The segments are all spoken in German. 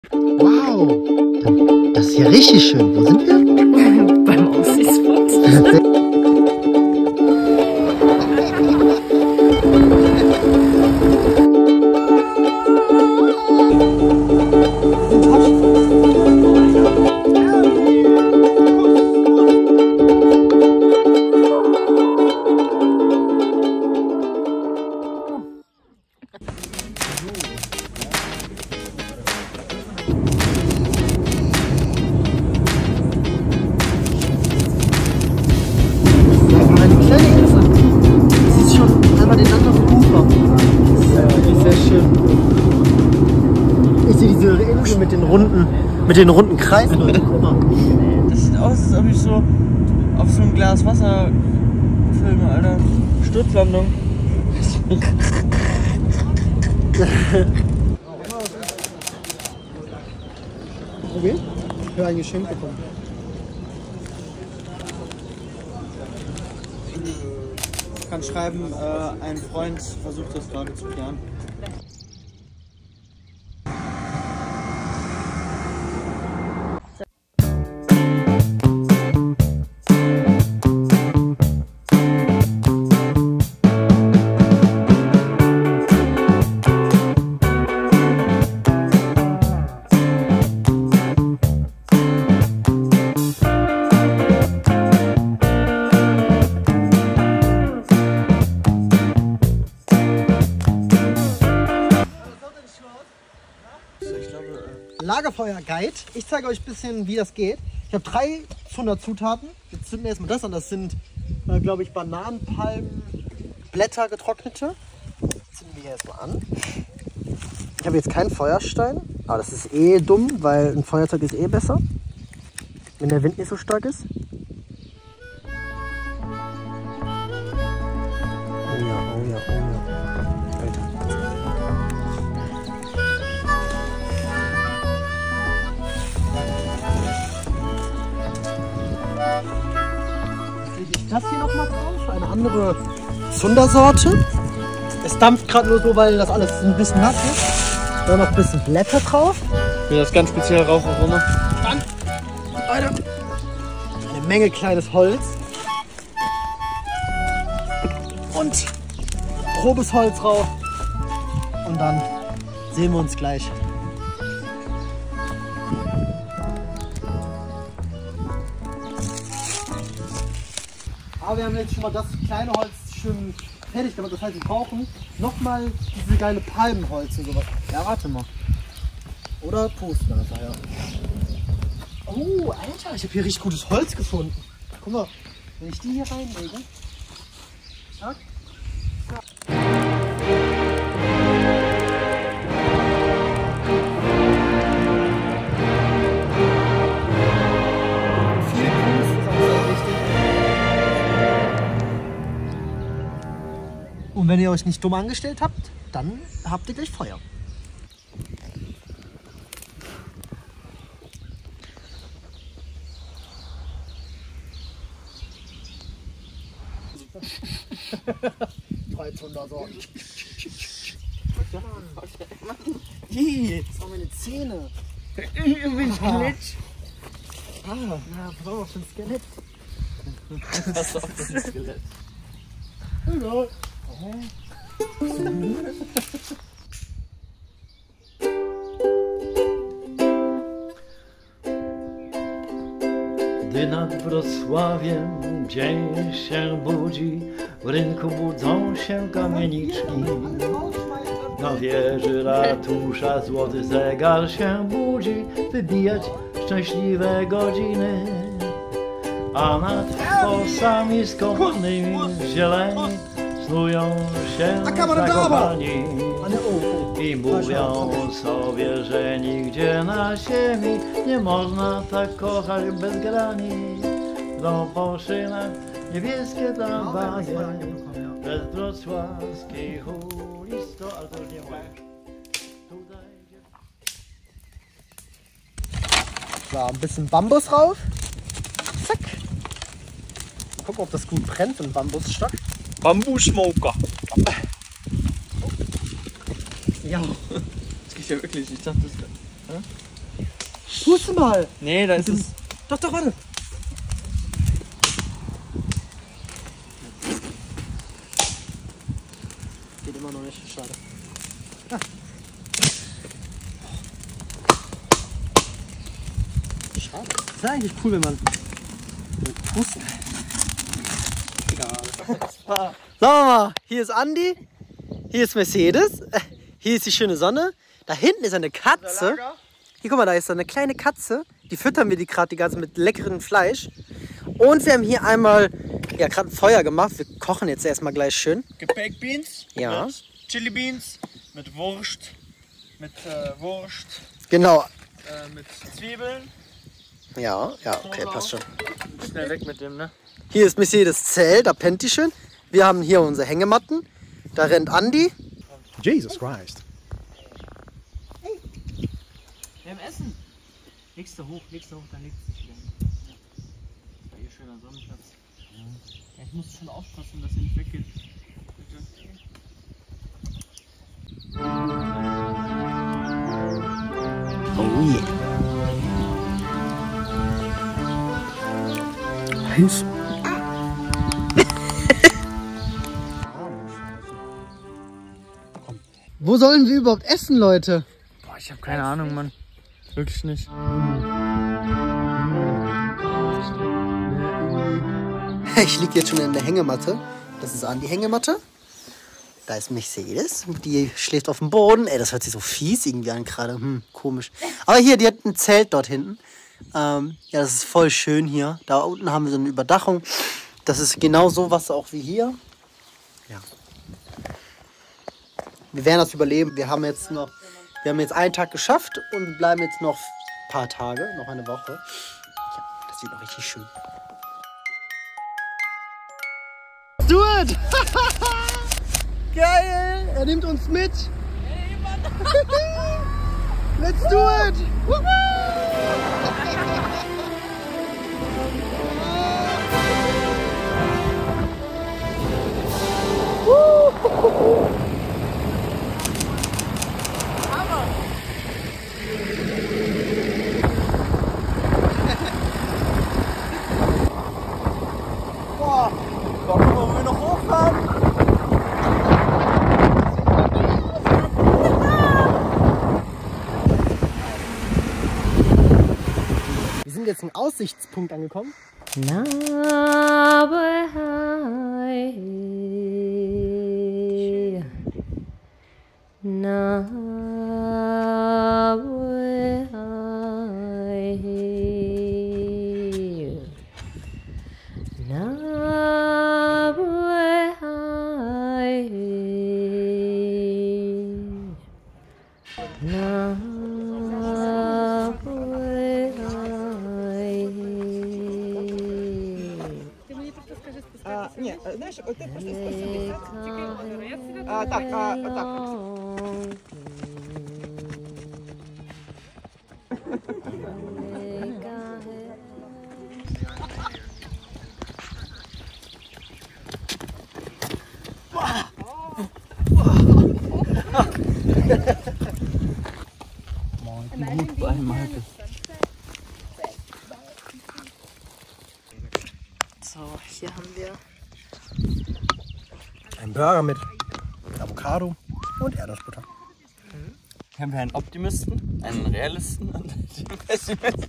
Wow, das ist ja richtig schön. Wo sind wir? Beim Aussichtspost. Mit den runden Kreisen, Leute, guck mal. Das sieht aus, als ob ich so auf so ein Glas Wasser filme, Alter. Sturzlandung. Probieren? Ich habe ein Geschenk bekommen. Ich kann schreiben, ein Freund versucht das gerade zu klären. Lagerfeuer-Guide. Ich zeige euch ein bisschen, wie das geht. Ich habe 300 Zutaten. Jetzt zünden wir erstmal das an. Das sind, glaube ich, Bananenpalmen, Blätter, getrocknete. Zünden wir hier erstmal an. Ich habe jetzt keinen Feuerstein, aber das ist eh dumm, weil ein Feuerzeug ist eh besser, wenn der Wind nicht so stark ist. Oh ja, oh ja, oh ja. Alter. Das hier nochmal drauf, eine andere Zundersorte. Es dampft gerade nur so, weil das alles ein bisschen nass ist. Dann noch ein bisschen Blätter drauf. Für das ganz spezielle Raucharoma. Dann, Leute, eine Menge kleines Holz. Und grobes Holz drauf. Und dann sehen wir uns gleich. Aber wir haben jetzt schon mal das kleine Holz schön fertig gemacht. Das heißt, wir brauchen nochmal diese geile Palmenholz und sowas. Ja, warte mal. Oder pusten einfach, ja. Oh, Alter, ich habe hier richtig gutes Holz gefunden. Guck mal, wenn ich die hier reinlege. Zack. Und wenn ihr euch nicht dumm angestellt habt, dann habt ihr gleich Feuer. Sorten. Das waren meine Zähne. Ich bin Skelett. Na, brauchen wir für ein Skelett. Pass auf, das ist Skelett. Hallo. Gdy nad Wrocławiem dzień się budzi, w rynku budzą się kamieniczki. Na wieży ratusza złoty zegar się budzi, wybijać szczęśliwe godziny. A nad fosami skąpnymi zieleni snują się zakochani i mówią sobie, że nigdzie na ziemi nie można tak kochać bez granic. Do Poszyna niebieskie tramwaje, bez wrocławskich ulic, to, ale to już nie mówię. So, ein bisschen Bambus rauf. Zack. Mal gucken, ob das gut brennt, so ein Bambusstock. Bambusmoker. Ja. Das geht ja wirklich, ich dachte das. Puste mal. Nee, da ist es. Doch, warte. Geht immer noch nicht, schade. Ah. Schade. Das wäre eigentlich cool, wenn man pusten. Sagen wir mal, hier ist Andi, hier ist Mercedes, hier ist die schöne Sonne, da hinten ist eine Katze. Hier, guck mal, da ist so eine kleine Katze. Die füttern wir die gerade die ganze mit leckerem Fleisch. Und wir haben hier einmal ja gerade ein Feuer gemacht. Wir kochen jetzt erstmal gleich schön. Baked Beans. Ja. Mit Chili Beans. Mit Wurst. Mit Wurst. Genau. Mit Zwiebeln. Ja, okay, passt schon. Schnell weg mit dem, ne? Hier ist Mercedes Zelt, da pennt die schön. Wir haben hier unsere Hängematten. Da rennt Andi. Jesus Christ. Wir haben Essen. Legst du hoch, dann legst du dich wieder. Das war hier schöner Sonnenplatz. Ja, ich muss schon aufpassen, dass er nicht weggeht. Bitte. Oh yeah. Heiß. Wo sollen wir überhaupt essen, Leute? Boah, ich habe keine Ahnung, Mann. Wirklich nicht. Ich liege jetzt schon in der Hängematte. Das ist Andi Hängematte. Da ist Mercedes. Die schläft auf dem Boden. Ey, das hört sich so fies irgendwie an gerade. Komisch. Aber hier, die hat ein Zelt dort hinten. Ja, das ist voll schön hier. Da unten haben wir so eine Überdachung. Das ist genau so was auch wie hier. Ja. Wir werden das überleben. Wir haben jetzt einen Tag geschafft und wir bleiben jetzt noch ein paar Tage, noch eine Woche. Ja, das wird noch richtig schön. Let's do it! Geil! Er nimmt uns mit! Hey, Mann. Let's do it! Boah, wollen wir noch hochfahren? Wir sind jetzt im Aussichtspunkt angekommen. Ні, знаєш, ти просто спасибі. Так, так. So, hier haben wir Ein Burger mit Avocado und Erdnussbutter. Hier haben wir einen Optimisten, einen Realisten und einen Pessimisten.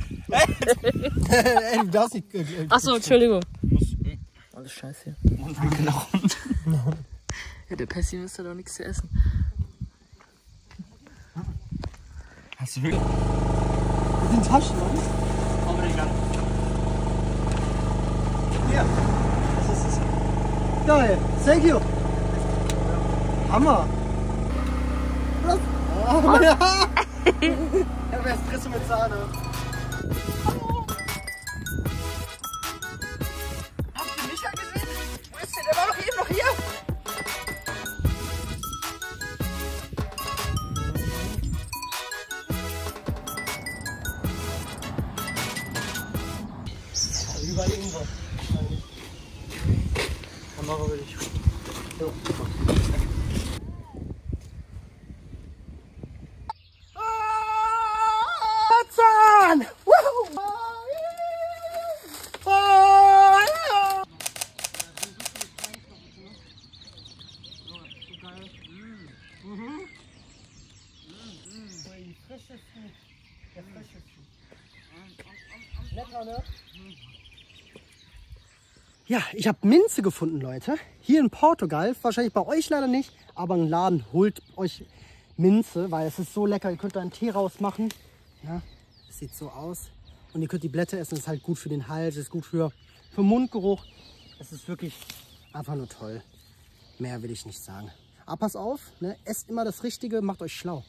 Ey, du darfst nicht. Achso, Entschuldigung. Alles scheiße hier. Mundwinkel nach unten. Ja, der Pessimist hat auch nichts zu essen. Hast du wirklich? Das sind Taschen, oder? Aber egal. Hier. Das ist es. Geil. Thank you. Hammer. Was? Oh, ja. Ja, wer ist Espresso mit Sahne? Habt ihr Micha gesehen? Wo ist der? Der war doch eben noch hier. Überall irgendwo. Kamera will ich. Mann! Woo! Ja, ich habe Minze gefunden, Leute. Hier in Portugal, wahrscheinlich bei euch leider nicht, aber ein Laden holt euch Minze, weil es ist so lecker. Ihr könnt da einen Tee rausmachen. Ja, das sieht so aus. Und ihr könnt die Blätter essen, das ist halt gut für den Hals, ist gut für Mundgeruch. Es ist wirklich einfach nur toll. Mehr will ich nicht sagen. Aber pass auf, ne? Esst immer das Richtige, macht euch schlau.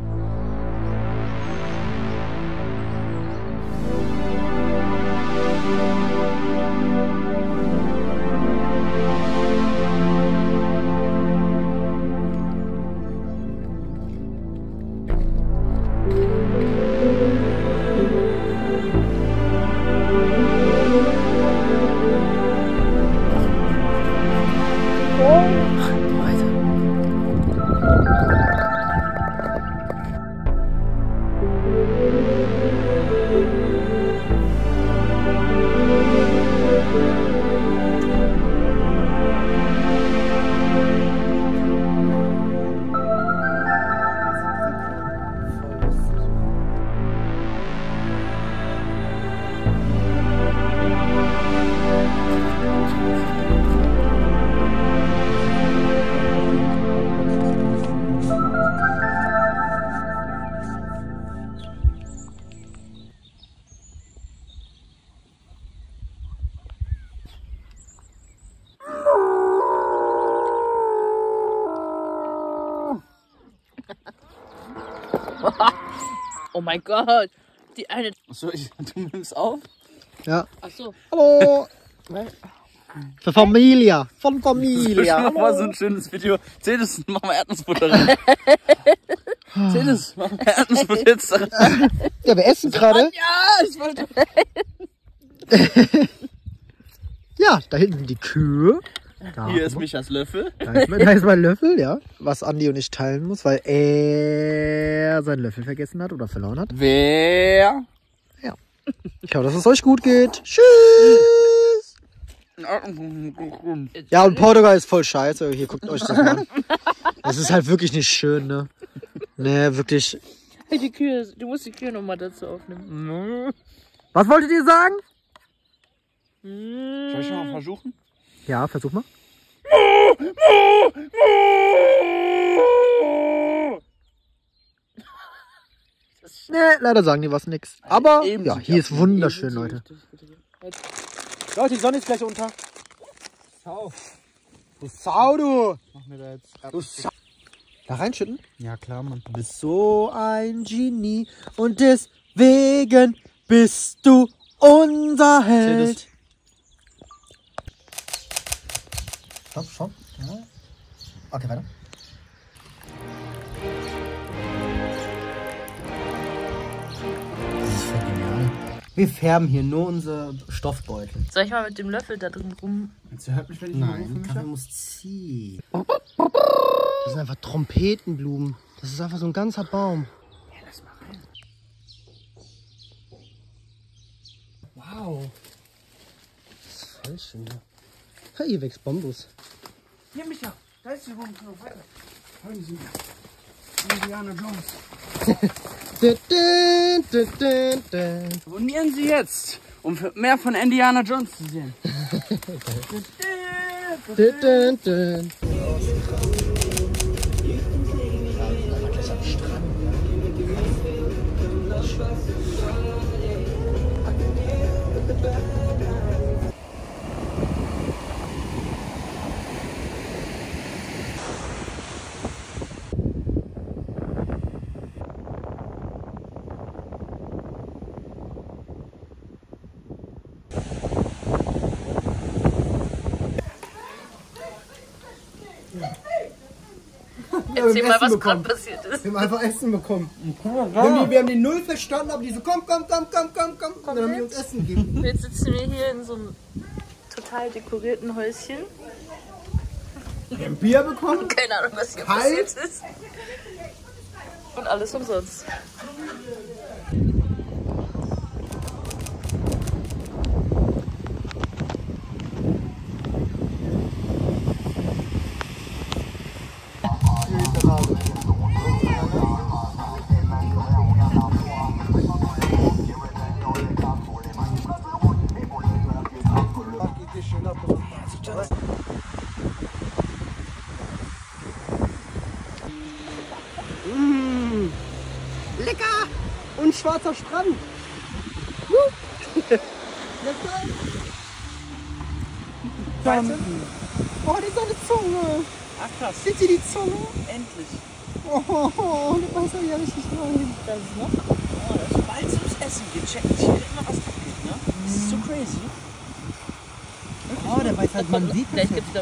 Oh mein Gott. Die eine. Achso, du nimmst auf? Ja. Achso. Hallo. Für Familie. Von Familie. Mach mal so ein schönes Video. Zähl das, mach mal Erdnussbutter rein. Zähl das, mach mal Erdnussbutter jetzt rein. Ja, wir essen gerade. Ja, ich wollte. Ja, da hinten sind die Kühe. Da Hier ist Michas Löffel. Da ist mein Löffel, ja. Was Andi und ich teilen muss, weil er seinen Löffel vergessen hat oder verloren hat. Wer? Ja. Ich hoffe, dass es euch gut geht. Tschüss. Ja, und Portugal ist voll scheiße. Hier, guckt euch das mal an. Das ist halt wirklich nicht schön, ne? Ne, wirklich. Die Kühe, du musst die Kühe nochmal dazu aufnehmen. Was wolltet ihr sagen? Soll ich mal versuchen? Ja, versuch mal. Ne, leider sagen die was nix. Aber ja, hier ist wunderschön, Leute. Leute, die Sonne ist gleich unter. Sau. Du Sau, du. Mach mir da jetzt ab. Du Sau. Da reinschütten? Ja, klar, Mann. Du bist so ein Genie und deswegen bist du unser Held. Schon? Ja. Okay, weiter. Das ist voll genial. Wir färben hier nur unsere Stoffbeutel. Soll ich mal mit dem Löffel da drin rum? Jetzt hört mich, wenn ich Nein, Kaffee muss ziehen. Das sind einfach Trompetenblumen. Das ist einfach so ein ganzer Baum. Ja, lass mal rein. Wow. Das ist voll schön. Ja, hier wächst Bambus. Hier, Micha. Da ist die Blumenknopf. Weiter. Folgen Sie mir. Indiana Jones. Abonnieren Sie jetzt, um mehr von Indiana Jones zu sehen. Erzähl mal, was gerade passiert ist. Wir haben einfach Essen bekommen. Wir haben die Null verstanden, aber die so, komm. Und dann haben die uns Essen gegeben. Jetzt sitzen wir hier in so einem total dekorierten Häuschen. Wir haben Bier bekommen. Keine Ahnung, was hier Kalt. passiert ist. Und alles umsonst. ein schwarzer Strand. Ja, geil. Oh, die ist eine Zunge. Ach krass. Seht ihr die Zunge? Endlich. Oh, das ist ja richtig neu. Das ist noch. Oh, das ist bald ums Essen gecheckt. Ich will immer was abgeht, ne? Das ist so crazy. Oh, der weiß halt, man sieht das. Vielleicht gibt's da.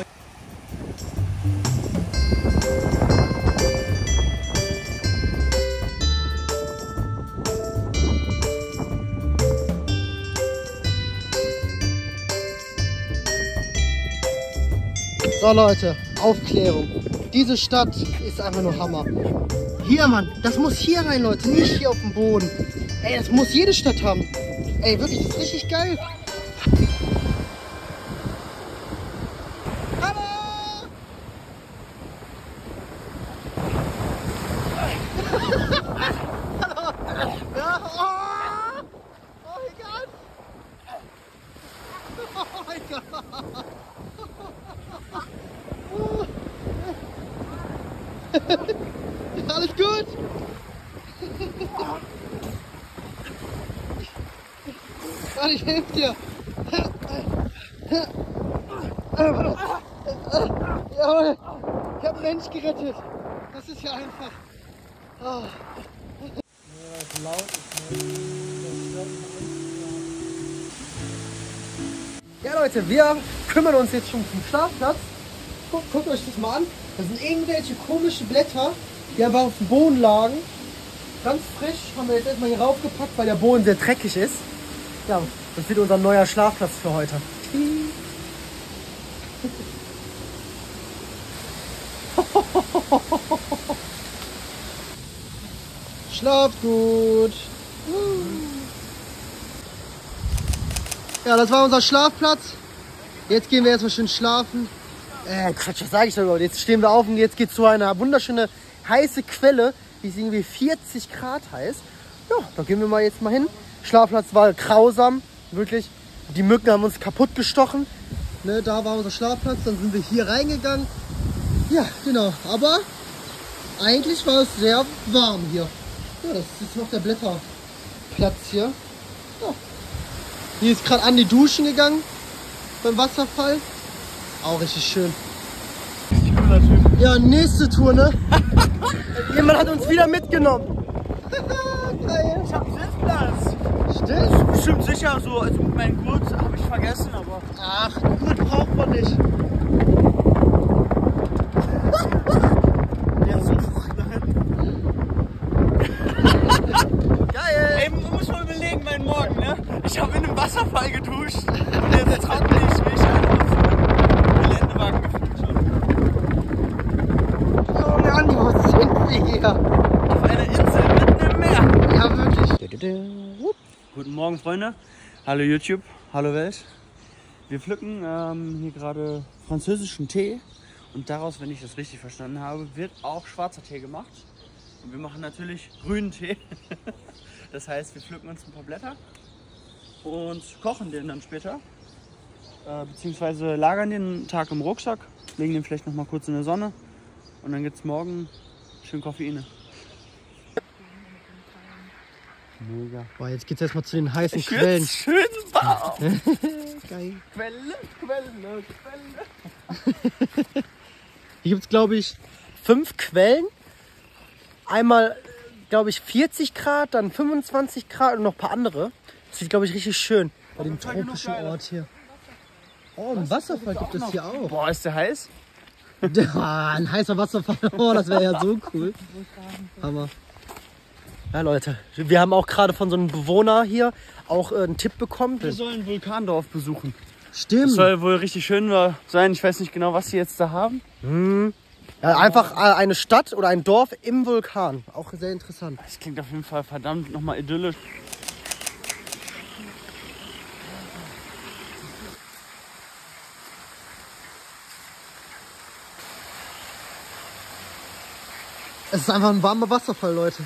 So Leute, Aufklärung. Diese Stadt ist einfach nur Hammer. Hier, Mann, das muss hier rein, Leute, nicht hier auf dem Boden. Ey, das muss jede Stadt haben. Ey, wirklich, das ist richtig geil. Hallo! Hallo! Ja, oh! Oh mein Gott! Oh mein Gott! Alles gut? Warte, ich helfe dir. Jawohl, ich habe einen Mensch gerettet. Das ist ja einfach. Oh. Ja Leute, wir kümmern uns jetzt schon zum Schlafplatz. Guckt euch das mal an. Das sind irgendwelche komischen Blätter, die einfach auf dem Boden lagen. Ganz frisch, haben wir jetzt erstmal hier raufgepackt, weil der Boden sehr dreckig ist. Ja, das wird unser neuer Schlafplatz für heute. Schlaft gut. Ja, das war unser Schlafplatz. Jetzt gehen wir erstmal schön schlafen. Quatsch, was sage ich da überhaupt? Jetzt stehen wir auf und jetzt geht es zu einer wunderschönen heiße Quelle, die ist irgendwie 40 Grad heiß. Ja, da gehen wir jetzt mal hin. Schlafplatz war grausam, wirklich. Die Mücken haben uns kaputt gestochen. Ne, da war unser Schlafplatz, dann sind wir hier reingegangen. Ja, genau. Aber eigentlich war es sehr warm hier. Ja, das ist jetzt noch der Blätterplatz hier. Ja. Hier ist gerade Andi duschen gegangen beim Wasserfall. Auch richtig schön. Ja, nächste Tour, ne? Jemand hat uns wieder mitgenommen. Geil. Ich hab einen Sitzplatz. Stimmt? Bestimmt sicher so, also mit meinem Gurt habe ich vergessen, aber. Ach, gut braucht man nicht. Der ist so Geil. Ey, du musst mal überlegen, meinen Morgen, ne? Ich habe in einem Wasserfall geduscht und jetzt trocken ich mich einfach so Geländewagen gefühlt schon. Junge Andi, wo sind wir hier? Auf einer Insel mitten im Meer. Ja, wirklich. Guten Morgen, Freunde. Hallo YouTube, hallo Welt. Wir pflücken hier gerade französischen Tee und daraus, wenn ich das richtig verstanden habe, wird auch schwarzer Tee gemacht. Und wir machen natürlich grünen Tee. Das heißt, wir pflücken uns ein paar Blätter und kochen den dann später. Beziehungsweise lagern den einen Tag im Rucksack, legen den vielleicht noch mal kurz in der Sonne und dann gibt es morgen schön Koffeine. Mega. Boah, jetzt geht's erstmal zu den heißen Quellen. Schön warm. Geil. Quelle. Hier gibt es, glaube ich, 5 Quellen. Einmal, glaube ich, 40 Grad, dann 25 Grad und noch ein paar andere. Das sieht, glaube ich, richtig schön bei dem tropischen Ort hier. Oh, ein Wasserfall gibt es hier auch. Boah, ist der heiß? Ja, ein heißer Wasserfall. Oh, das wäre ja so cool. Hammer. Ja, Leute, wir haben auch gerade von so einem Bewohner hier auch einen Tipp bekommen. Wir sollen ein Vulkandorf besuchen. Stimmt. Das soll wohl richtig schön sein. Ich weiß nicht genau, was sie jetzt da haben. Ja, einfach eine Stadt oder ein Dorf im Vulkan. Auch sehr interessant. Das klingt auf jeden Fall verdammt nochmal idyllisch. Es ist einfach ein warmer Wasserfall, Leute.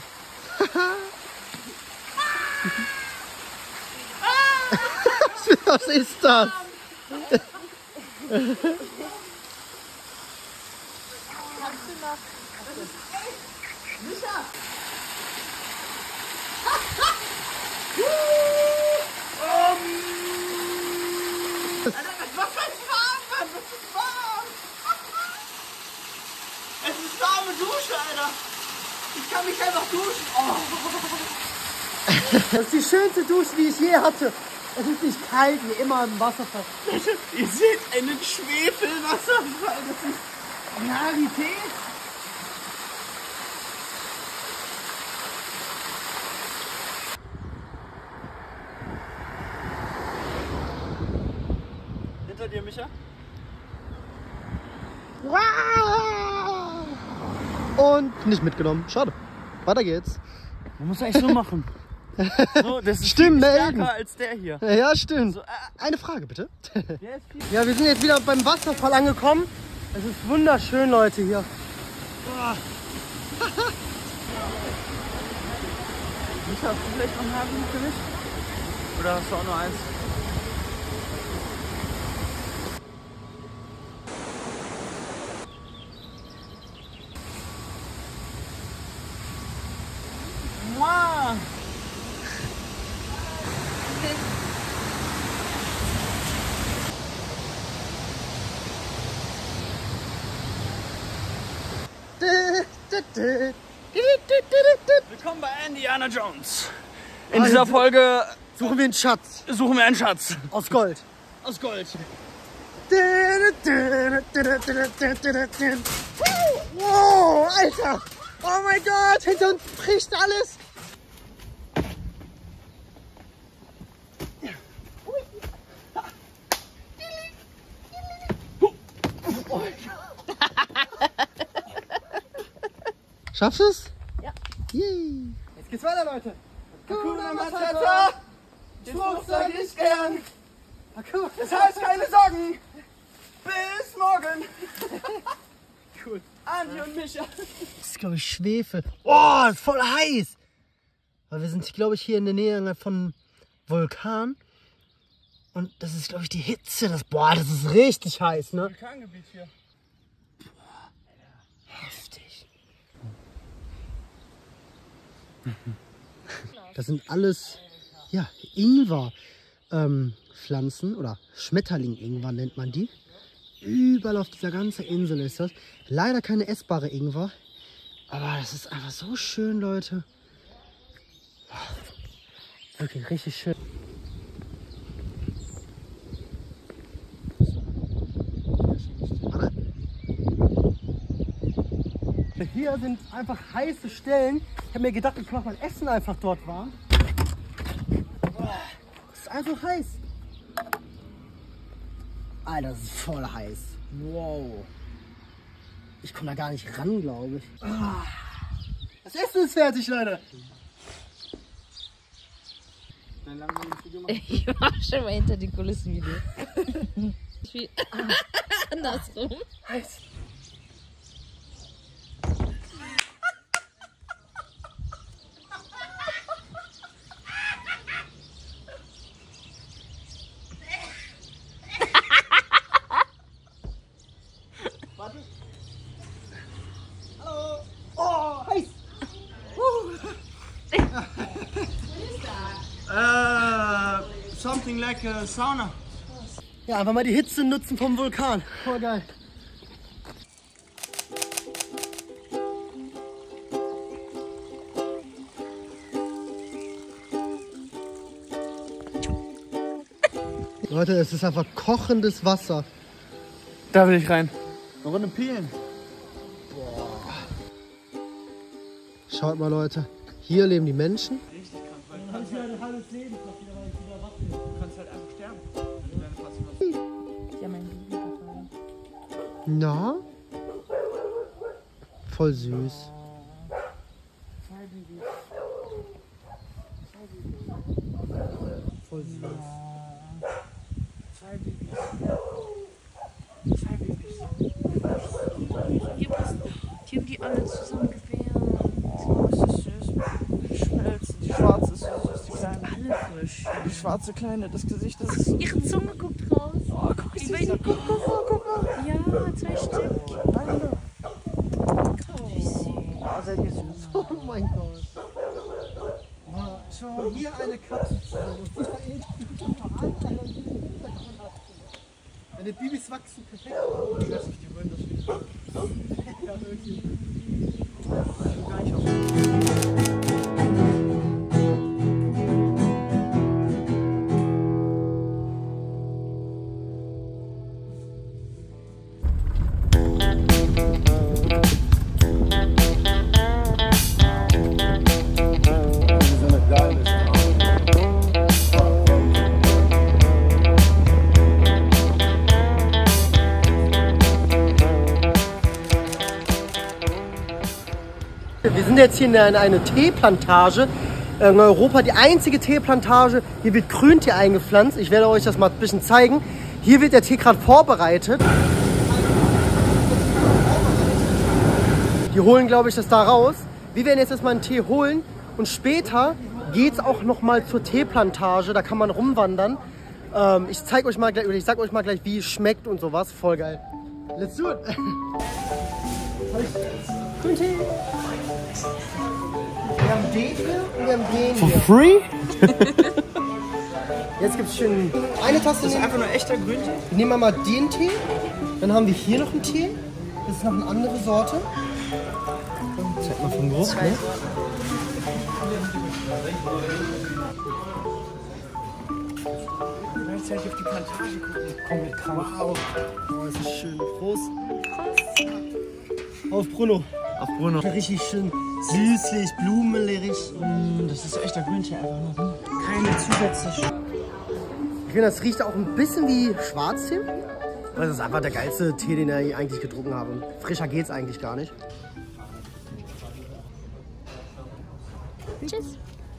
Was ist das? Das ist die schönste Dusche, die ich je hatte. Es ist nicht kalt wie immer im Wasserfall. Ihr seht einen Schwefelwasserfall. Das ist Realität. Hinter dir, Micha. Und nicht mitgenommen. Schade. Weiter geht's. Man muss eigentlich so machen. So, das ist Stimmt, viel melden. stärker als der hier. Ja, stimmt. So, Eine Frage bitte. der ist viel. Ja, wir sind jetzt wieder beim Wasserfall angekommen. Es ist wunderschön, Leute, hier. Micha, hast du vielleicht noch ein Haargummi für mich? Oder hast du auch nur eins? Mua! Willkommen bei Indiana Jones. In dieser Folge Suchen wir einen Schatz suchen wir einen Schatz aus Gold. aus Gold. Wow, Alter! Oh mein Gott, hinter uns bricht alles! Schaffst du es? Ja. Yay. Jetzt geht's weiter, Leute. Hakuna Matata, den Spruch sag ich gern. Hakuna. Das heißt keine Sorgen. Bis morgen. Cool. Andi und Micha. Das ist, glaube ich, Schwefel. Oh, ist voll heiß. Weil wir sind, glaube ich, hier in der Nähe von Vulkan. Und das ist, glaube ich, die Hitze. Das ist richtig heiß, ne? Vulkangebiet hier. Heftig. Das sind alles, ja, Ingwer-Pflanzen oder Schmetterling-Ingwer nennt man die. Überall auf dieser ganzen Insel ist das. Leider keine essbare Ingwer. Aber das ist einfach so schön, Leute. Wirklich richtig schön. Hier sind einfach heiße Stellen. Ich habe mir gedacht, ich mache mein Essen einfach dort warm. Es ist einfach heiß. Alter, das ist voll heiß. Wow. Ich komme da gar nicht ran, glaube ich. Das Essen ist fertig, Leute. Ich war schon mal hinter den Kulissen Video. Wie andersrum. Heiß. Hallo. Oh, heiß. Something like a sauna. Ja, einfach mal die Hitze nutzen vom Vulkan. Voll geil. Leute, es ist einfach kochendes Wasser. Da will ich rein. Eine Runde peelen. Schaut mal, Leute. Hier leben die Menschen. Richtig krank, weil du kannst halt einfach sterben. Ja, mein Lieblingspartei. Na? Voll süß. Voll süß. Die haben die alle zusammen gewährt. Oh, ist das süß. Schmelzen. Die schwarze ist so süß, die kleine. Alle frisch. Die schwarze kleine, das Gesicht ist so. Ihre Zunge guckt raus. Oh, guck Die mal, beiden guck mal, guck mal. Ja, 2 Stück. Beide. Wie süß. Oh, seid ihr süß. Oh mein Gott. Wow, schau, hier eine Katze. Deine Babys wachsen perfekt. Ich weiß nicht, die wollen das wieder. Ja, wirklich. Gar nicht auf. sind jetzt hier in eine Teeplantage. In Europa die einzige Teeplantage. Hier wird Grüntee eingepflanzt. Ich werde euch das mal ein bisschen zeigen. Hier wird der Tee gerade vorbereitet. Die holen, glaube ich, das da raus. Wir werden jetzt erstmal einen Tee holen und später geht es auch noch mal zur Teeplantage. Da kann man rumwandern. Ich sag euch mal gleich, wie es schmeckt und sowas. Voll geil. Let's do it. Grüntee. Wir haben den hier und wir haben den hier. For free? Jetzt gibt es schön eine Tasse. Das ist einfach nur echter Grüntee? Nehmen wir mal den Tee. Dann haben wir hier noch einen Tee. Das ist noch eine andere Sorte. Zeig mal vom Geruch. Ne? Gleichzeitig auf die Plantage gucken. Komplett krank. Wow. Oh, das ist schön. Prost. Auf Bruno. Auf Bruno. Richtig schön süßlich, blumelig. Das ist echter Grüntee einfach noch. Keine zusätzlich. Ich finde, das riecht auch ein bisschen wie Schwarztee. Das ist einfach der geilste Tee, den ich eigentlich getrunken habe. Frischer geht's eigentlich gar nicht. Tschüss.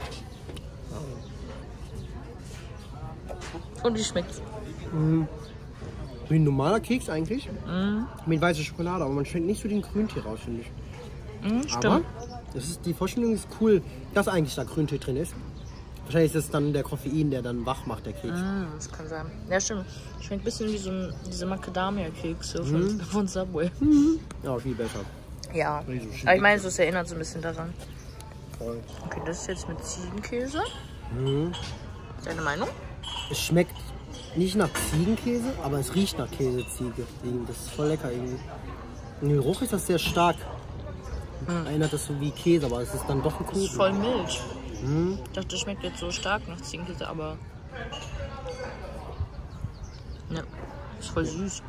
Und wie schmeckt's? Wie ein normaler Keks eigentlich. Mit weißer Schokolade, aber man schmeckt nicht so den Grüntee raus, finde ich. Stimmt. Aber die Vorstellung ist cool, dass eigentlich da Grüntee drin ist. Wahrscheinlich ist es dann der Koffein, der dann wach macht, der Keks. Das kann sein. Ja, stimmt. Schmeckt ein bisschen wie so diese Macadamia-Kekse von Subway. Ja, viel besser. Ja. Aber ich meine, es erinnert so ein bisschen daran. Okay, das ist jetzt mit Ziegenkäse. Deine Meinung? Es schmeckt nicht nach Ziegenkäse, aber es riecht nach Käseziege. Das ist voll lecker irgendwie. Und im Geruch ist das sehr stark. Erinnert das so wie Käse, aber es ist dann doch ein Das Kuchen. ist voll mild. Ich dachte, das schmeckt jetzt so stark nach Ziegenkäse, aber... Ja, ist voll süß.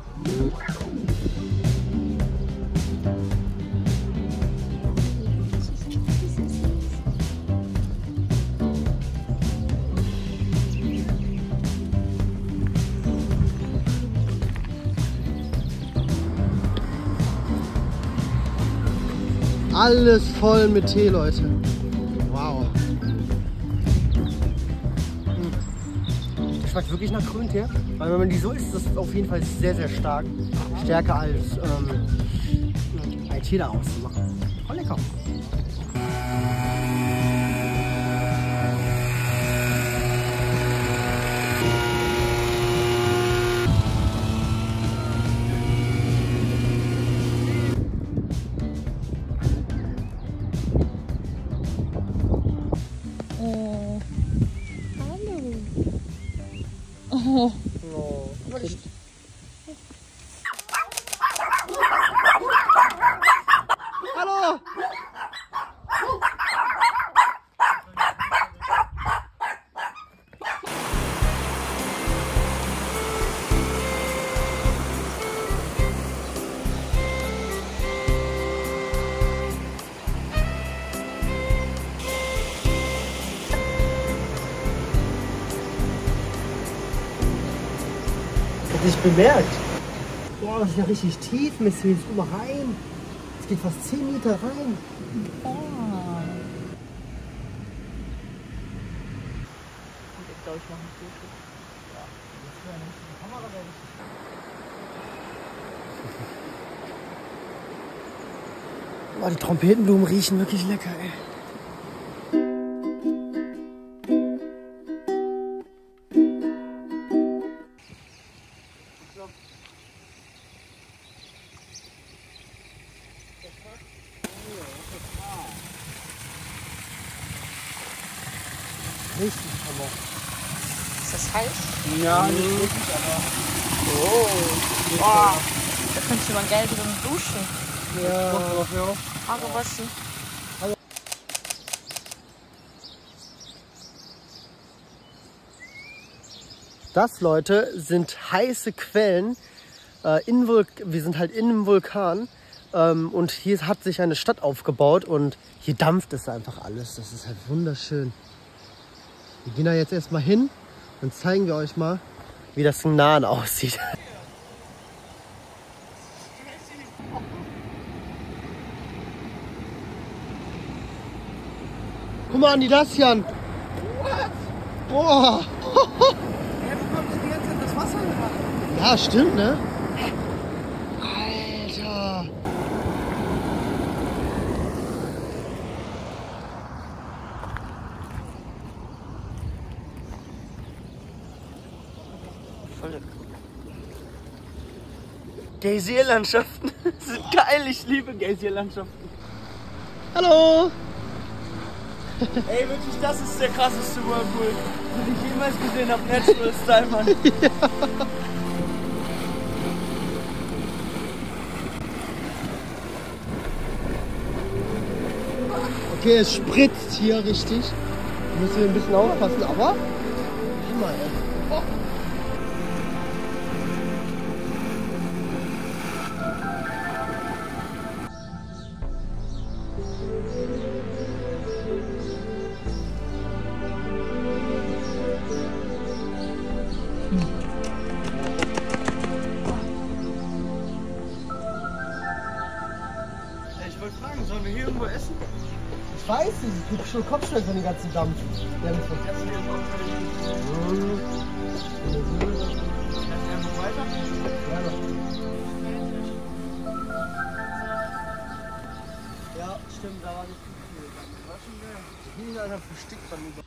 Alles voll mit Tee, Leute. Wow. Das schmeckt wirklich nach Grüntee. Weil wenn man die so isst, das ist auf jeden Fall sehr, sehr stark. Stärker als ein Tee da auszumachen. Voll lecker. Hallo! Nicht bemerkt. Boah, das ist ja richtig tief. Müssen wir jetzt immer rein. Es geht fast 10 Meter rein. Ich glaube, ich mache ein Foto. Boah, die Trompetenblumen riechen wirklich lecker, ey. Richtig, aber. Ist das heiß? Ja, nicht wirklich, aber. Boah, da könntest du mal geil drin duschen. Ja. Haare waschen. Das, Leute, sind heiße Quellen. Wir sind halt in einem Vulkan. Und hier hat sich eine Stadt aufgebaut und hier dampft es einfach alles. Das ist halt wunderschön. Wir gehen da jetzt erstmal hin und zeigen wir euch mal, wie das im Nahen aussieht. Guck mal, Andi, das Jan. Boah. Ja, wo kommt die ganze Zeit das Wasser her? Ja, stimmt, ne? Alter. Geysirlandschaften sind geil, ich liebe Geysirlandschaften. Hallo. Ey, wirklich, das ist der krasseste Whirlpool, den ich jemals gesehen habe. Natural Style, Mann. Okay, es spritzt hier richtig. Wir müssen hier ein bisschen aufpassen, aber. Hammer, ey. Ich wollte fragen, sollen wir hier irgendwo essen? Ich weiß nicht, es gibt schon Kopfschmerzen von den ganzen Dampf. Der muss was essen. Ja, stimmt, da war nicht viel. War schon geil. Ich bin einfach verstickt beim Über.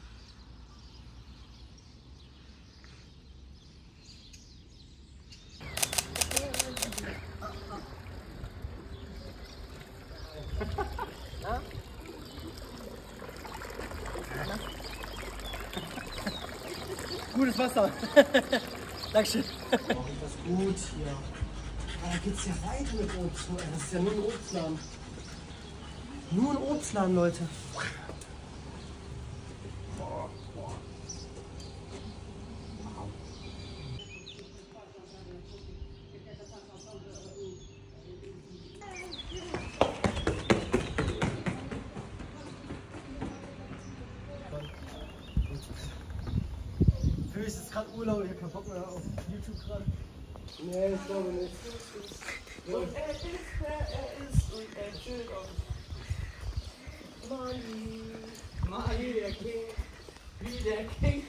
Gutes Wasser. Dankeschön. Oh, das ist gut hier. Ah, da geht's ja weiter mit Obst. Das ist ja nur ein Obstladen. Nur ein Obstladen, Leute. Für mich ist es gerade Urlaub, ich habe keinen Bock mehr auf YouTube gerade. Nee, ich glaube nicht. Und er ist und er chillt auf. Mali, der King. Wie der King.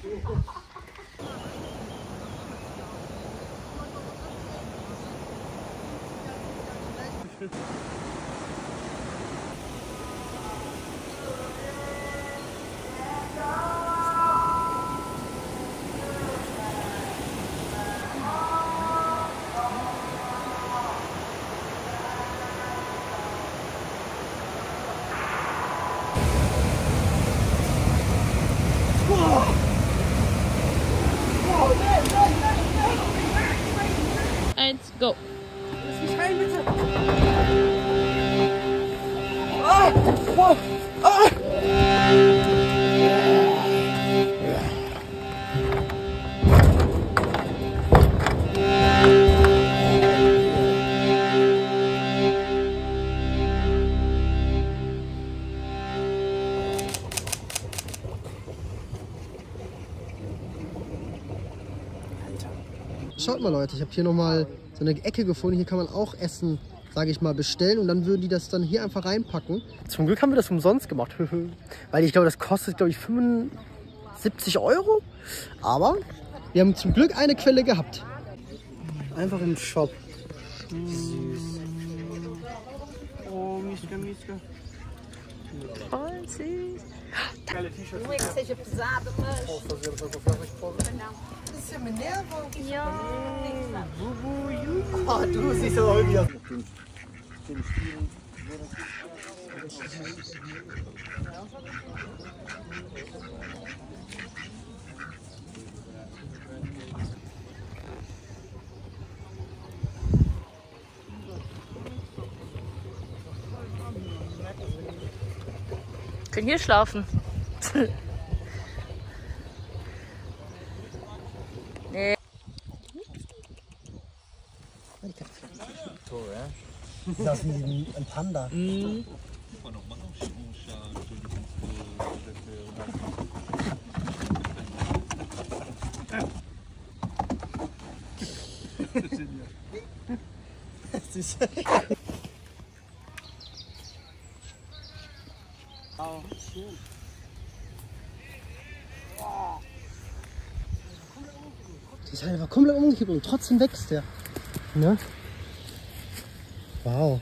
Eins, go. Lass mich rein, bitte. Ah! Wow! Ah! Schaut mal, Leute, ich habe hier nochmal so eine Ecke gefunden. Hier kann man auch Essen, sage ich mal, bestellen. Und dann würden die das dann hier einfach reinpacken. Zum Glück haben wir das umsonst gemacht. Weil ich glaube, das kostet, glaube ich, 75 €. Aber wir haben zum Glück eine Quelle gehabt. Einfach im Shop. Süß. Oh, Mischke, Mischke. Voll süß. Geile T-Shirts. Não é que seja pesado, mas. Das ist ja Minerva. Ja. Ah, du siehst aber irgendwie aus. Können hier schlafen. Nee. Sieht aus wie ein Panda. Süß. Oh, schön. ist halt einfach komplett umgekippt und trotzdem wächst der. Ne? Wow.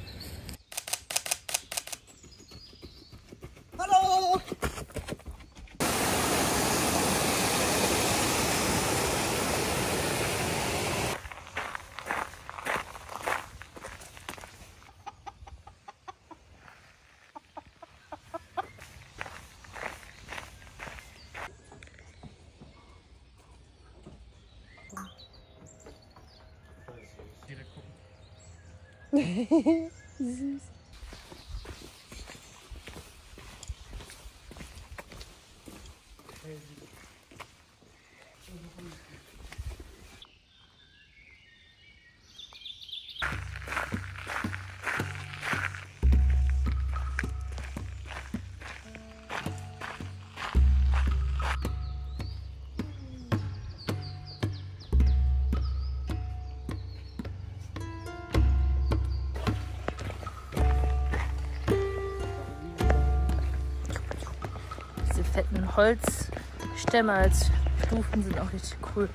Hallo! Süß. Fetten Holzstämme als Stufen sind auch richtig cool.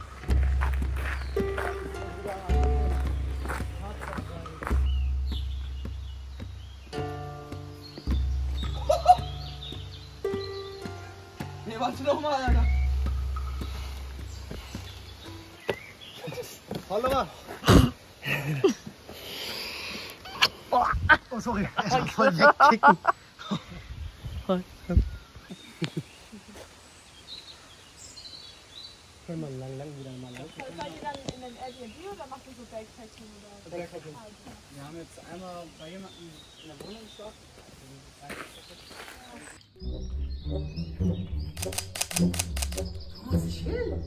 Nee, warte doch mal, Alter. Hallo. Oh, sorry. Erstmal voll wegkicken. Können wir lang wieder mal lang. Seid ihr dann in den Airbnb oder macht ihr so Backpacking? Backpacking. Wir haben jetzt einmal bei jemandem in der Wohnung geschlafen. Wo muss ich hin?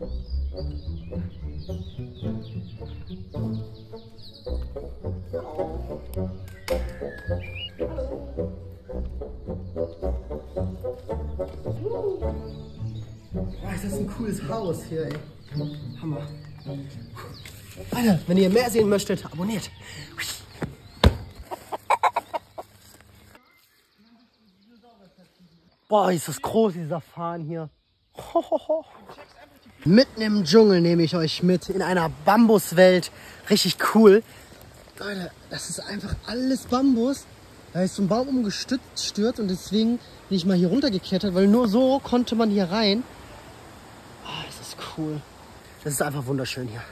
Oh, ist das ein cooles Haus hier, ey. Hammer. Alter, wenn ihr mehr sehen möchtet, abonniert. Boah, ist das groß, dieser Farn hier. Mitten im Dschungel nehme ich euch mit, in einer Bambuswelt. Richtig cool. Leute, das ist einfach alles Bambus. Da ist so ein Baum umgestürzt und deswegen bin ich mal hier runtergeklettert, weil nur so konnte man hier rein. Oh, das ist cool. Das ist einfach wunderschön hier.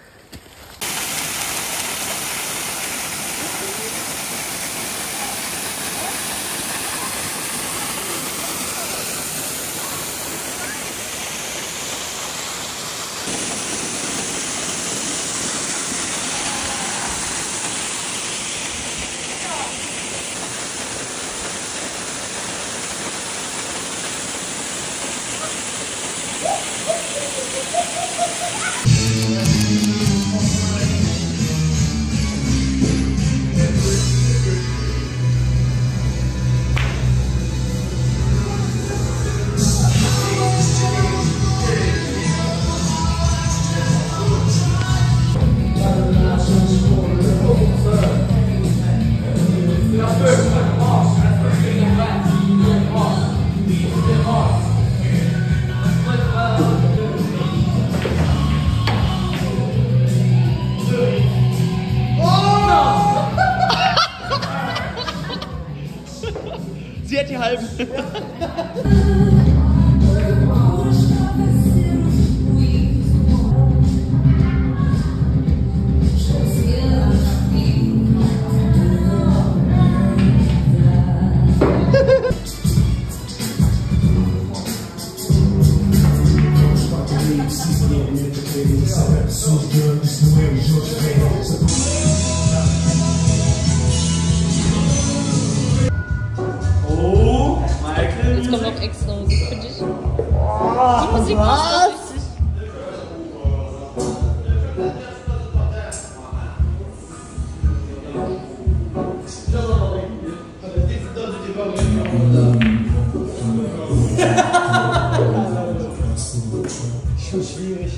Sie hat die halben. Jetzt kommt noch extra Musik für dich. Die Musik passt doch richtig. Schon schwierig.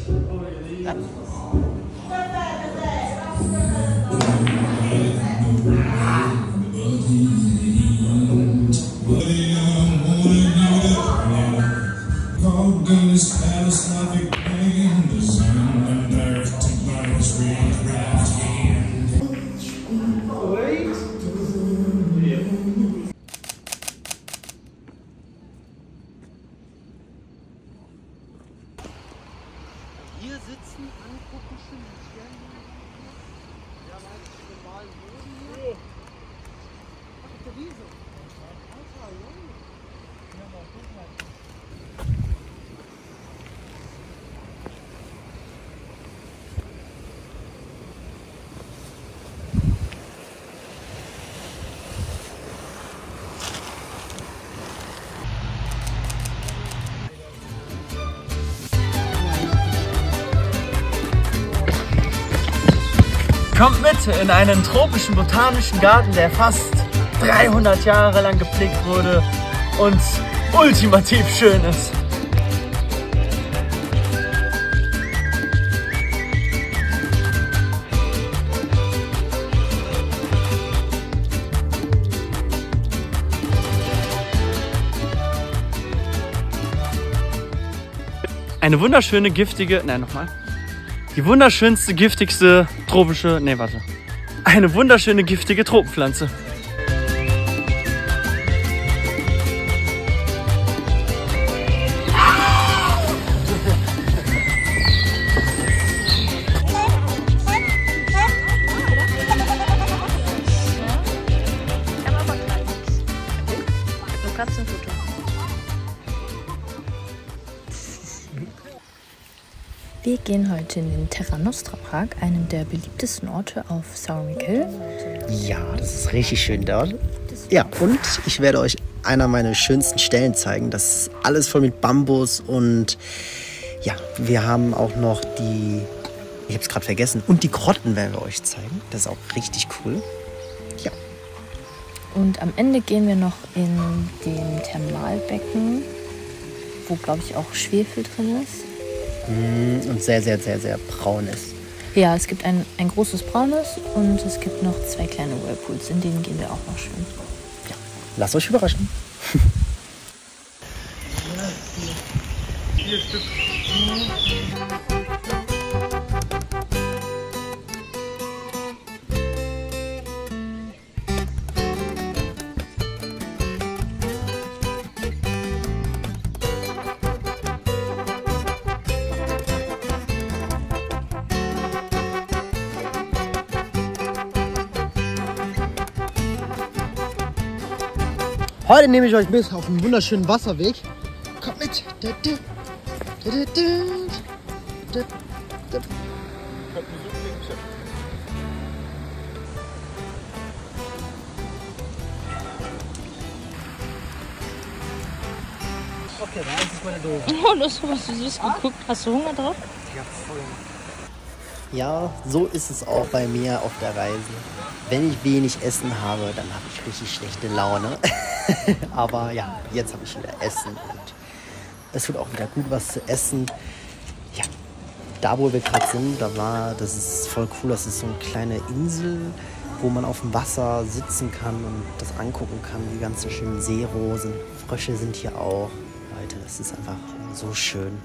Cold goose, catastrophic pain, the sun and hier sitzen, angucken, schön die Sterne. Wir haben eigentlich einen normalen Boden hier. Ach, ist der Wiese. Alter, Junge. Ja, mal gucken. Kommt mit in einen tropischen botanischen Garten, der fast 300 Jahre lang gepflegt wurde und ultimativ schön ist. Eine wunderschöne, giftige, nein, nochmal. Die wunderschönste, giftigste tropische, nee, warte. Eine wunderschöne, giftige Tropenpflanze. Katzenfutter. Wir gehen heute in den Terra Nostra Park, einem der beliebtesten Orte auf Sourmig Hill. Ja, das ist richtig schön dort. Ja, und ich werde euch einer meiner schönsten Stellen zeigen. Das ist alles voll mit Bambus und ja, wir haben auch noch die, ich habe es gerade vergessen, und die Grotten werden wir euch zeigen. Das ist auch richtig cool. Ja. Und am Ende gehen wir noch in den Thermalbecken, wo, glaube ich, auch Schwefel drin ist. Und sehr, sehr, sehr, sehr braun ist. Ja, es gibt ein großes braunes und es gibt noch 2 kleine Whirlpools, in denen gehen wir auch noch schwimmen. Ja, lasst euch überraschen. 4 Stück. Heute nehme ich euch mit auf einen wunderschönen Wasserweg. Kommt mit. Okay, da ist meine Dose. Oh, du hast was süß geguckt. Hast du Hunger drauf? Ja, voll. Ja, so ist es auch bei mir auf der Reise. Wenn ich wenig Essen habe, dann habe ich richtig schlechte Laune. Aber ja, jetzt habe ich wieder Essen und es wird auch wieder gut, was zu essen. Ja, da wo wir gerade sind, das ist voll cool. Das ist so eine kleine Insel, wo man auf dem Wasser sitzen kann und das angucken kann. Die ganzen schönen Seerosen, Frösche sind hier auch. Leute, das ist einfach so schön.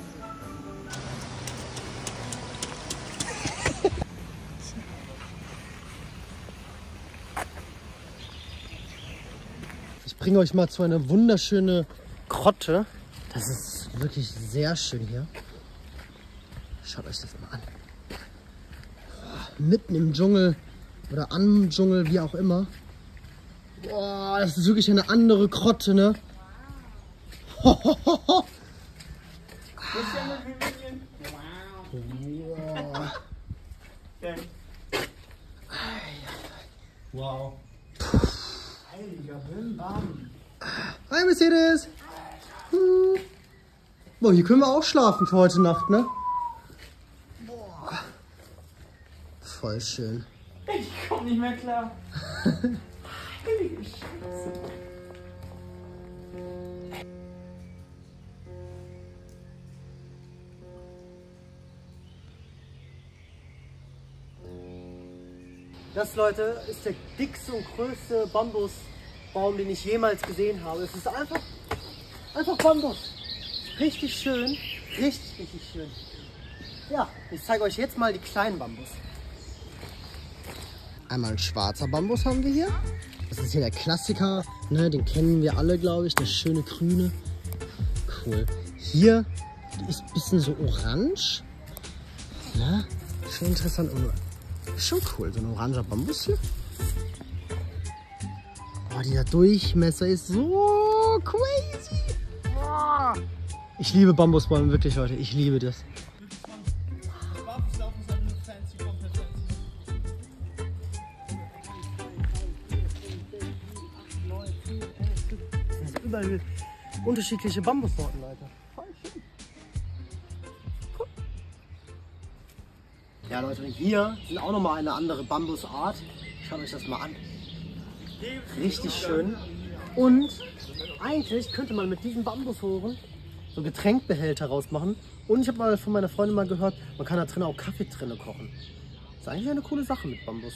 Ich bringe euch mal zu einer wunderschönen Grotte. Das ist wirklich sehr schön hier. Schaut euch das mal an. Mitten im Dschungel oder am Dschungel, wie auch immer. Boah, das ist wirklich eine andere Grotte, ne? Wow. Wow. Hi Mercedes! Boah, hier können wir auch schlafen für heute Nacht, ne? Boah. Voll schön. Ich komm nicht mehr klar. Heilige Scheiße. Das, Leute, ist der dickste und größte Bambusbaum, den ich jemals gesehen habe. Es ist einfach Bambus. Richtig schön. Richtig schön. Ja, ich zeige euch jetzt mal die kleinen Bambus. Einmal ein schwarzer Bambus haben wir hier. Das ist hier der Klassiker, ne? Den kennen wir alle, glaube ich. Der schöne grüne. Cool. Hier ist ein bisschen so orange. Ne? Schon interessant. Schon cool, so ein oranger Bambus hier. Oh, dieser Durchmesser ist so crazy. Oh. Ich liebe Bambusbäume, wirklich, Leute. Ich liebe das. Überall unterschiedliche Bambussorten, Leute. Voll schön. Cool. Ja, Leute, hier sind auch nochmal eine andere Bambusart. Schaut euch das mal an. Richtig schön. Und eigentlich könnte man mit diesen Bambusrohren so Getränkbehälter rausmachen. Und ich habe mal von meiner Freundin mal gehört, man kann da drin auch Kaffee drin kochen. Das ist eigentlich eine coole Sache mit Bambus.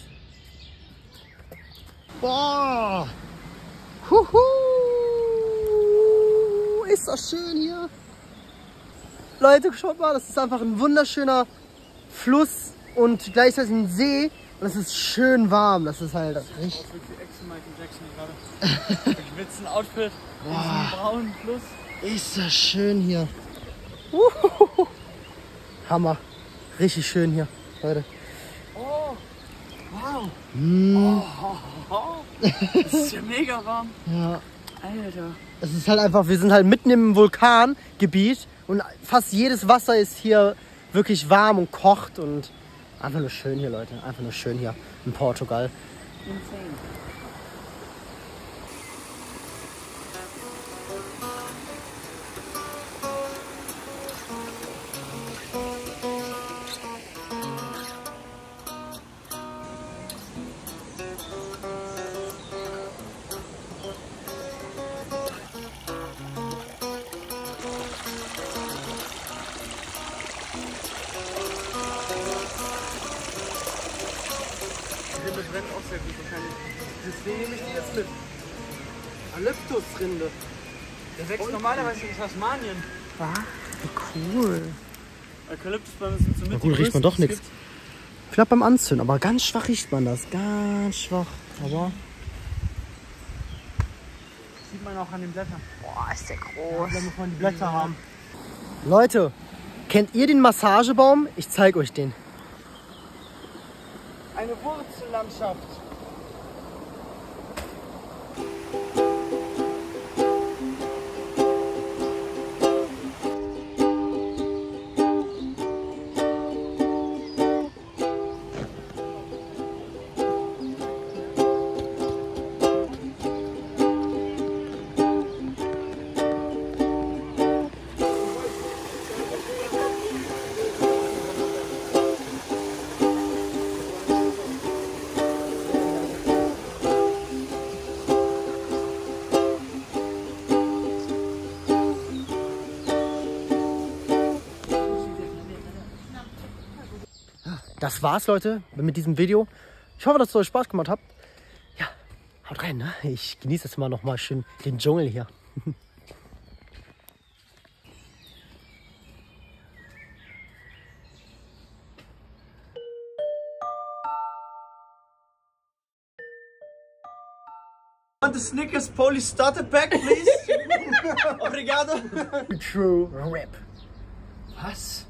Boah! Huhu! Ist das schön hier. Leute, schaut mal, das ist einfach ein wunderschöner Fluss und gleichzeitig ein See. Und es ist schön warm. Das ist halt richtig. Schwitzen Outfit, in diesem braunen Fluss. Ist das schön hier. Hammer. Richtig schön hier, Leute. Oh, wow. Das ist ja mega warm. Ja. Alter. Es ist halt einfach, wir sind halt mitten im Vulkangebiet und fast jedes Wasser ist hier wirklich warm und kocht und einfach nur schön hier, Leute. Einfach nur schön hier in Portugal. Insane. Rinde brennt auch sehr gut wahrscheinlich. Deswegen nehme ich die jetzt mit. Eukalyptusrinde. Der wächst normalerweise in Tasmanien. Cool. Eukalyptusbäume sind so mit. Na gut, riecht man doch nichts. Vielleicht beim Anzünden, aber ganz schwach riecht man das. Ganz schwach. Aber Sieht man auch an den Blättern. Boah, ist der groß. da muss man die Blätter haben. Leute, kennt ihr den Massagebaum? Ich zeige euch den. Eine Wurzellandschaft. Das war's, Leute, mit diesem Video. Ich hoffe, dass es euch Spaß gemacht hat. Ja, haut rein, ne? Ich genieße jetzt mal noch mal schön den Dschungel hier. Want the Snickers Polish Starter Pack, please? Obrigado. True Rip. Was?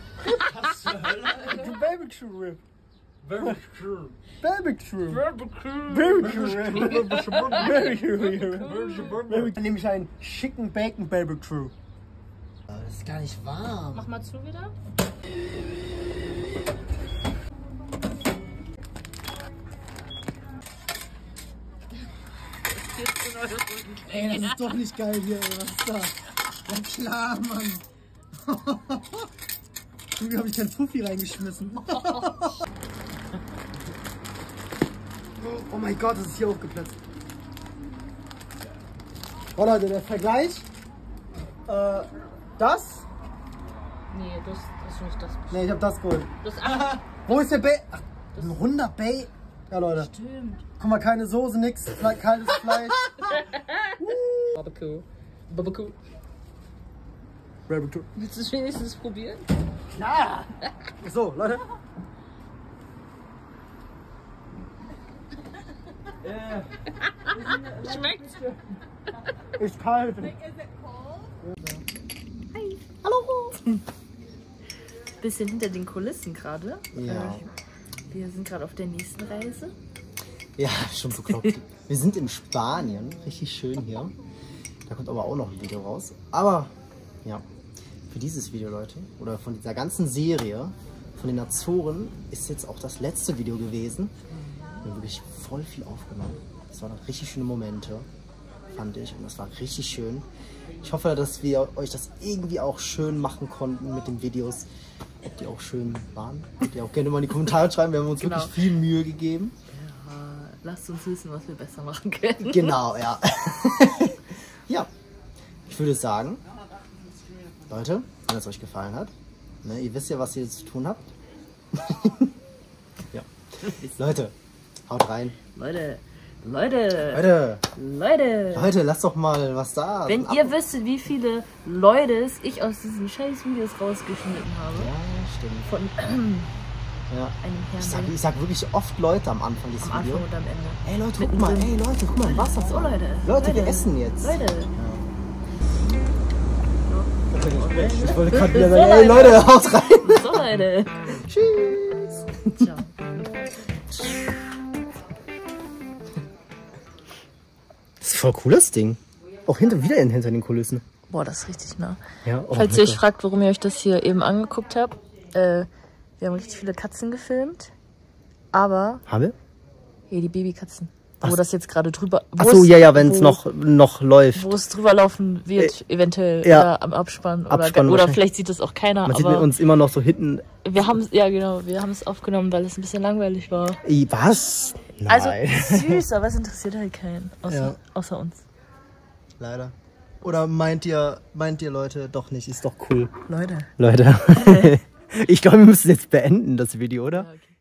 Baby True Rip. Very true. Baby True. Very true. Baby True Rip. Dann nehme ich einen schicken Bacon Baby True. Das ist gar nicht warm. Mach mal zu wieder. Ey, das ist doch nicht geil hier, ey. Was ist das? Ja klar, Mann. Irgendwie habe ich keinen Fuffi reingeschmissen. Oh mein Gott, das ist hier aufgeplatzt. Oh Leute, der Vergleich. Das? Nee, das ist nicht das. Ne, ich habe das geholt. Das Wo ist der Bay? Ach, ein runder Bay. Ja, Leute. stimmt. Guck mal, keine Soße, nix. Kaltes Fleisch. Barbecue. Barbecue. Barbecue. Willst du es wenigstens probieren? Klar. So, Leute. Schmeckt's? Ist kalt. Is it cold? Hallo. bisschen hinter den Kulissen gerade. Ja. Wir sind gerade auf der nächsten Reise. Ja, schon bekloppt. Wir sind in Spanien. Richtig schön hier. Da kommt aber auch noch ein Video raus. Aber, ja, für dieses Video, Leute, oder von dieser ganzen Serie, von den Azoren, ist jetzt auch das letzte Video gewesen. Wir haben wirklich voll viel aufgenommen. Das waren richtig schöne Momente, fand ich. Und das war richtig schön. Ich hoffe, dass wir euch das irgendwie auch schön machen konnten mit den Videos. Ob die auch schön waren. Könnt ihr auch gerne mal in die Kommentare schreiben. Wir haben uns wirklich viel Mühe gegeben. Ja, lasst uns wissen, was wir besser machen können. Genau, ja. Ja, ich würde sagen, Leute, wenn es euch gefallen hat, ne, ihr wisst ja, was ihr zu tun habt. Ja. Leute, haut rein. Leute, lasst doch mal was da. Wenn ihr wüsstet, wie viele Leute ich aus diesen scheiß Videos rausgeschnitten habe. Ja, stimmt. Von Ja. einem Herrn. Ich sag wirklich oft Leute am Anfang dieses Am Videos. Anfang und am Ende. Ey Leute, guck mal, Wasser. So, Leute. Leute, wir essen jetzt. Leute. Ich wollte gerade wieder sagen, ey Leute, haut rein. So, Leute. Tschüss. Ciao. Das ist voll cool, das Ding. Auch hinter den Kulissen. Boah, das ist richtig nah. Ja, Falls ihr euch fragt, warum ihr euch das hier eben angeguckt habt, wir haben richtig viele Katzen gefilmt, aber Haben wir? hier die Babykatzen. Wo das jetzt gerade drüber... Achso, ja, wenn es noch läuft. Wo es drüber laufen wird, eventuell ja. Oder am Abspann. Abspann Oder vielleicht sieht das auch keiner. Man sieht aber uns immer noch so hinten. wir haben es aufgenommen, weil es ein bisschen langweilig war. Was? Nein. Also süß, aber es interessiert halt keinen. Außer uns. Leider. Oder meint ihr Leute, doch nicht, ist doch cool. Leute. Ich glaube, wir müssen jetzt beenden, das Video, oder? Ja, okay.